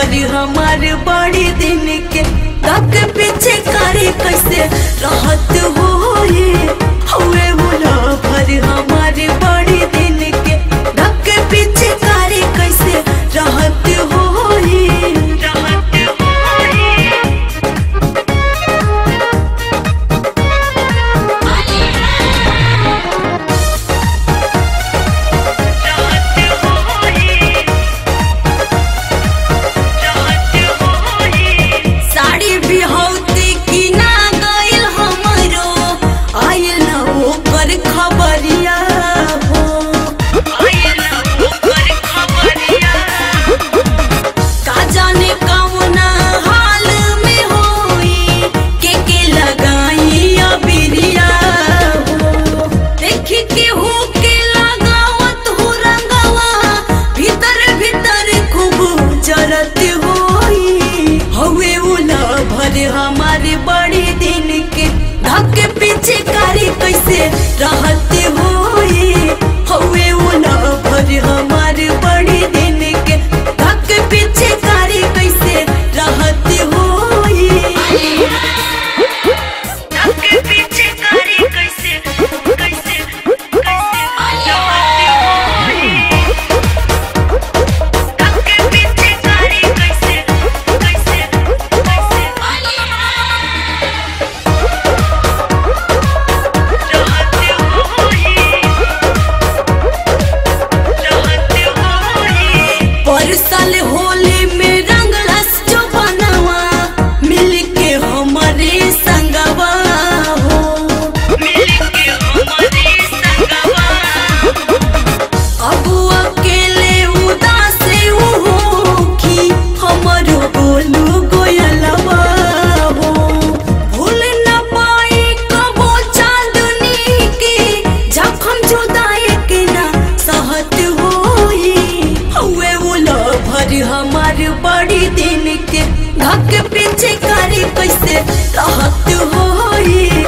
भर हमारे बड़ी दिन के तक पीछे करे कैसे रहत होई हुए बोला भर हमारे बड़ी दिन के तक पीछे करे कैसे रहत होई हमारे बड़ी दिन के धक्के पीछे कारी कैसे रहते होई हुए ना भर हमारे बड़ी दिन के धक्के पीछे कारी कैसे रहते होई धक्के पीछे कारी कैसे कैसे साल होली में रंगलस जो बनवा मिलके हमारे संगवा हो मिलके हमारे संगवा अब अकेले उदास हो कि हमारो बोलू गोयलवा हो भूल न पाई कबो चांदनी के जखम जुदाई के ना सहत होई हुए भर हमारे बड़ी दिन के धक्के पीछे करे कैसे रहत होई